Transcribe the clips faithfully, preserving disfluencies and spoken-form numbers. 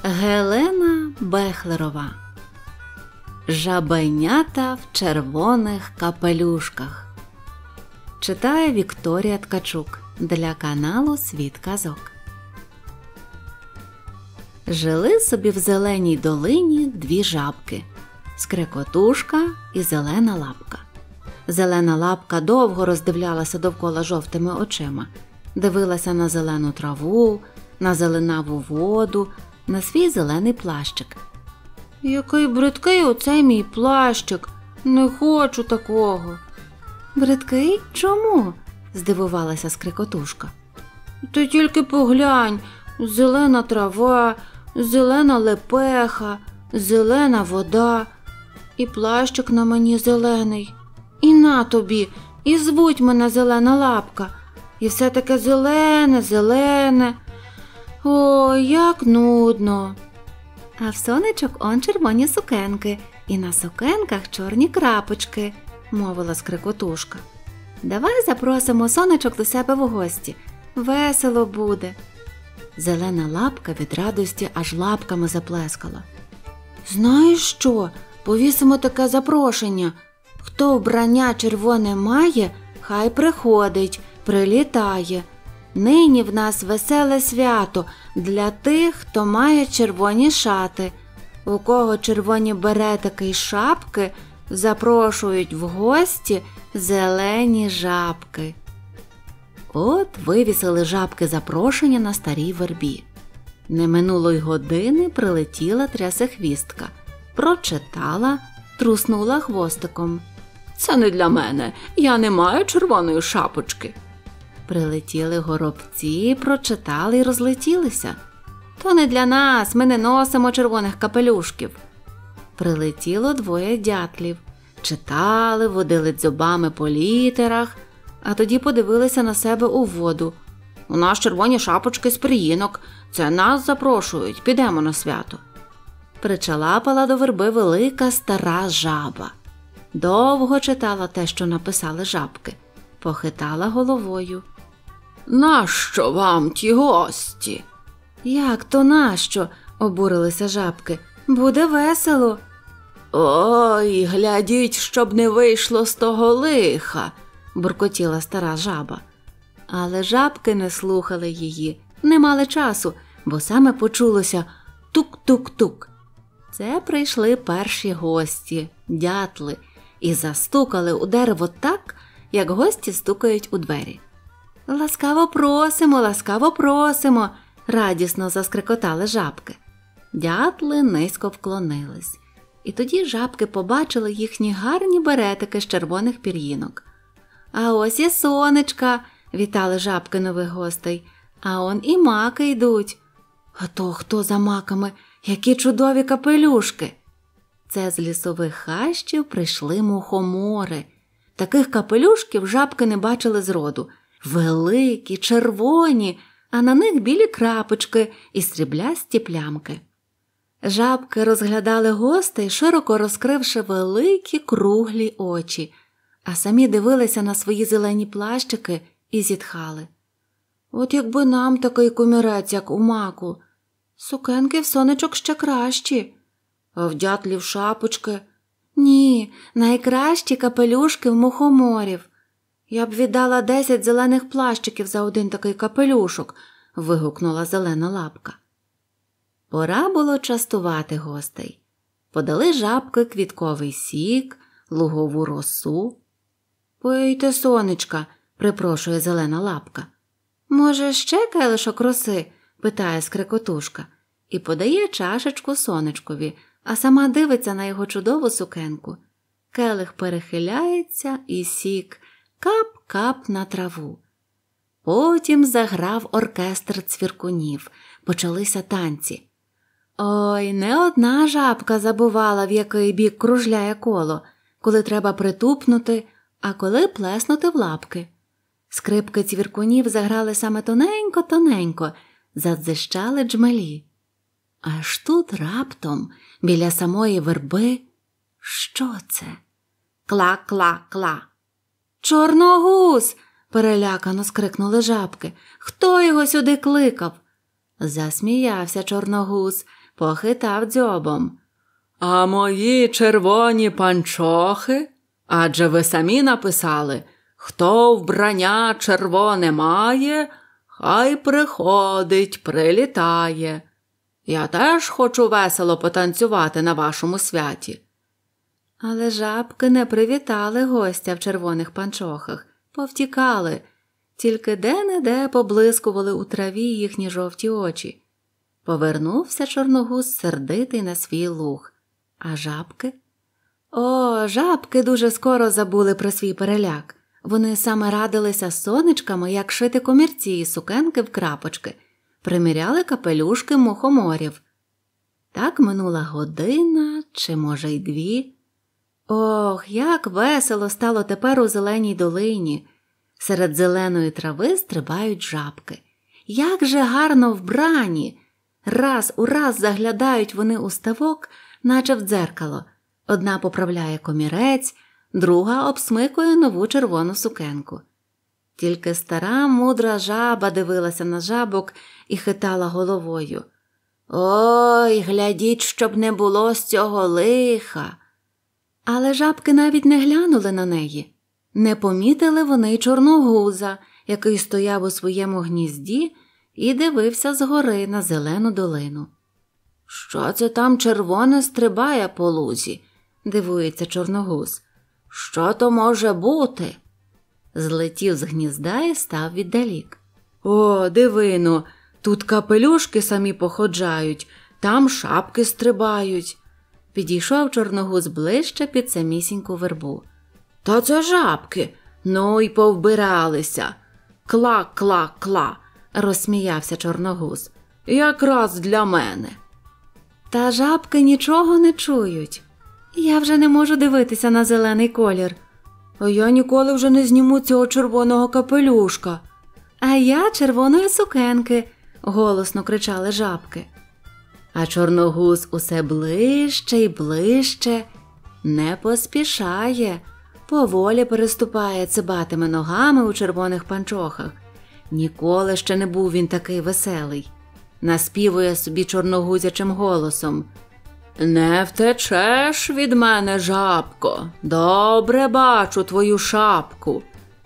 Гелена Бехлерова. Жабенята в червоних капелюшках. Читає Вікторія Ткачук для каналу Світ казок. Жили собі в зеленій долині дві жабки – Скрекотушка і Зелена Лапка. Зелена Лапка довго роздивлялася довкола жовтими очима. Дивилася на зелену траву, на зеленаву воду, на свій зелений плащик. «Який бридкий оцей мій плащик! Не хочу такого!» «Бридкий? Чому?» – здивувалася Скрекотушка. «Ти тільки поглянь! Зелена трава, зелена лепеха, зелена вода, і плащик на мені зелений. І на тобі, і звуть мене Зелена Лапка. І все таке зелене, зелене. Ой, як нудно!» «А в сонечок он червоні сукенки, і на сукенках чорні крапочки», – мовила Скрекотушка. «Давай запросимо сонечок до себе в гості. Весело буде». Зелена Лапка від радості аж лапками заплескала. «Знаєш що? Повісимо таке запрошення. Хто вбрання червоне має, хай приходить, прилітає. Нині в нас веселе свято для тих, хто має червоні шати. У кого червоні беретики й шапки, запрошують в гості зелені жабки». От вивісили жабки запрошення на старій вербі. Не минуло й години, прилетіла трясехвістка. Прочитала, труснула хвостиком. «Це не для мене, я не маю червоної шапочки». Прилетіли горобці, прочитали й розлетілися. «То не для нас, ми не носимо червоних капелюшків». Прилетіло двоє дятлів. Читали, водили дзьобами по літерах, а тоді подивилися на себе у воду. «У нас червоні шапочки з пір'їнок, це нас запрошують, підемо на свято». Причалапала до верби велика стара жаба. Довго читала те, що написали жабки. Похитала головою. «Нащо вам ті гості?» «Як то нащо?» – обурилися жабки. «Буде весело». «Ой, глядіть, щоб не вийшло з того лиха», – буркотіла стара жаба. Але жабки не слухали її, не мали часу, бо саме почулося тук-тук-тук. Це прийшли перші гості – дятли, і застукали у дерево так, як гості стукають у двері. «Ласкаво просимо, ласкаво просимо!» – радісно заскрекотали жабки. Дятли низько вклонились. І тоді жабки побачили їхні гарні беретики з червоних пір'їнок. «А ось і сонечка!» – вітали жабки нових гостей. «А он і маки йдуть!» «А то хто за маками? Які чудові капелюшки!» Це з лісових хащів прийшли мухомори. Таких капелюшків жабки не бачили зроду. Великі, червоні, а на них білі крапочки і сріблясті плямки. Жабки розглядали гостей, широко розкривши великі круглі очі, а самі дивилися на свої зелені плащики і зітхали. «От якби нам такий кумірець, як у маку. Сукенки в сонечок ще кращі. А в дятлів шапочки? Ні, найкращі капелюшки в мухоморів. Я б віддала десять зелених плащиків за один такий капелюшок», – вигукнула Зелена Лапка. Пора було частувати гостей. Подали жабки квітковий сік, лугову росу. «Пийте, сонечка», – припрошує Зелена Лапка. «Може, ще келишок роси?» – питає Скрекотушка. І подає чашечку сонечкові, а сама дивиться на його чудову сукенку. Келих перехиляється, і сік кап-кап на траву. Потім заграв оркестр цвіркунів, почалися танці. Ой, не одна жабка забувала, в який бік кружляє коло, коли треба притупнути, а коли плеснути в лапки. Скрипки цвіркунів заграли саме тоненько-тоненько, задзищали джмелі. Аж тут раптом, біля самої верби, що це? Кла-кла-кла. «Чорногуз!» – перелякано скрикнули жабки. «Хто його сюди кликав?» Засміявся Чорногуз, похитав дзьобом. «А мої червоні панчохи? Адже ви самі написали, хто вбрання червоне має, хай приходить, прилітає. Я теж хочу весело потанцювати на вашому святі». Але жабки не привітали гостя в червоних панчохах, повтікали, тільки де-не-де поблискували у траві їхні жовті очі. Повернувся Чорногуз сердитий на свій луг. А жабки? О, жабки дуже скоро забули про свій переляк. Вони саме радилися з сонечками, як шити комірці і сукенки в крапочки, приміряли капелюшки мухоморів. Так минула година, чи, може, й дві. Ох, як весело стало тепер у зеленій долині. Серед зеленої трави стрибають жабки. Як же гарно вбрані! Раз у раз заглядають вони у ставок, наче в дзеркало. Одна поправляє комірець, друга обсмикує нову червону сукенку. Тільки стара мудра жаба дивилася на жабок і хитала головою. «Ой, глядіть, щоб не було з цього лиха!» Але жабки навіть не глянули на неї. Не помітили вони й Чорногуза, який стояв у своєму гнізді і дивився згори на зелену долину. «Що це там червоне стрибає по лузі?» – дивується Чорногуз. «Що то може бути?» Злетів з гнізда і став віддалік. «О, дивино, тут капелюшки самі походжають, там шапки стрибають». Підійшов Чорногуз ближче під самісіньку вербу. «Та це жабки, ну й повбиралися. Кла-кла-кла», – розсміявся Чорногуз. «Якраз для мене». Та жабки нічого не чують. Я вже не можу дивитися на зелений колір. А я ніколи вже не зніму цього червоного капелюшка. А я червоної сукенки, голосно кричали жабки. А Чорногуз усе ближче й ближче, не поспішає, поволі переступає цибатими ногами у червоних панчохах. Ніколи ще не був він такий веселий. Наспівує собі чорногузячим голосом. «Не втечеш від мене, жабко, добре бачу твою шапку».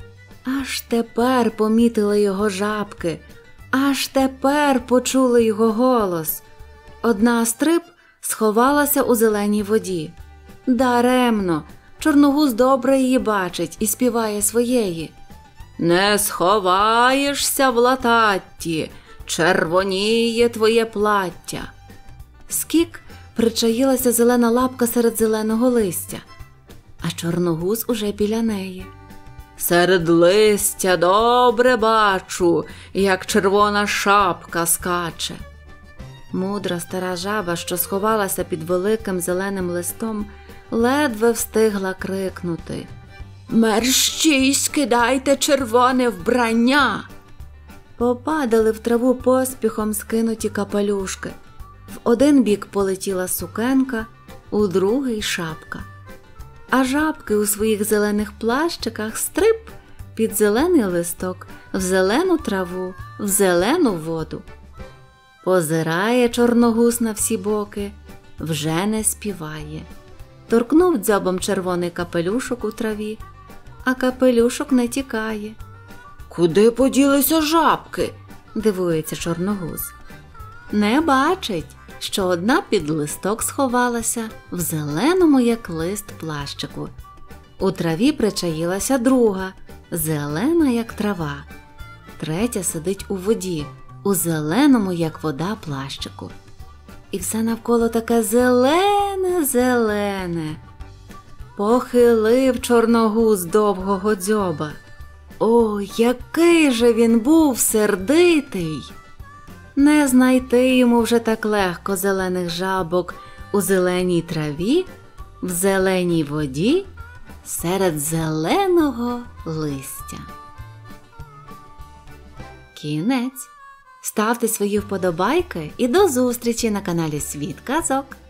Аж тепер помітили його жабки, аж тепер почули його голос. Одна стриб сховалася у зеленій воді. Даремно, Чорногуз добре її бачить і співає своєї. «Не сховаєшся в лататті, червоніє твоє плаття». Скік причаїлася зелена лапка серед зеленого листя, а Чорногуз уже біля неї. «Серед листя добре бачу, як червона шапка скаче». Мудра стара жаба, що сховалася під великим зеленим листом, ледве встигла крикнути. «Мерщій скидайте червоне вбрання!» Попадали в траву поспіхом скинуті капелюшки. В один бік полетіла сукенка, у другий – шапка. А жабки у своїх зелених плащиках стрип під зелений листок, в зелену траву, в зелену воду. Позирає Чорногуз на всі боки, вже не співає. Торкнув дзьобом червоний капелюшок у траві, а капелюшок не тікає. «Куди поділися жабки?» – дивується Чорногуз. Не бачить, що одна під листок сховалася в зеленому, як лист, плащику. У траві причаїлася друга, зелена, як трава. Третя сидить у воді, у зеленому, як вода, плащику. І все навколо таке зелене-зелене. Похилив Чорногуз довгого дзьоба. О, який же він був сердитий! Не знайти йому вже так легко зелених жабок у зеленій траві, в зеленій воді, серед зеленого листя. Кінець. Ставте свої вподобайки і до зустрічі на каналі Світ казок.